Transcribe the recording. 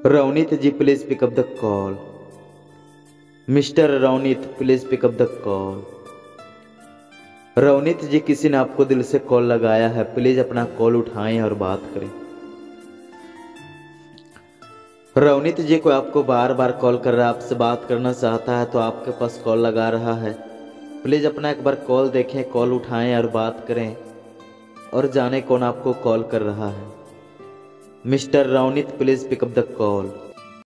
Ravneet ji please pick up the call. Mister Ravneet please pick up the call. Ravneet ji किसी ने आपको दिल से कॉल लगाया है, प्लीज अपना कॉल उठाएं और बात करें। रवनीत जी को आपको बार बार कॉल कर रहा है, आपसे बात करना चाहता है तो आपके पास कॉल लगा रहा है। प्लीज अपना एक बार कॉल देखें, कॉल उठाएं और बात करें और जाने कौन आपको कॉल कर रहा है। Mister Ravneet please pick up the call.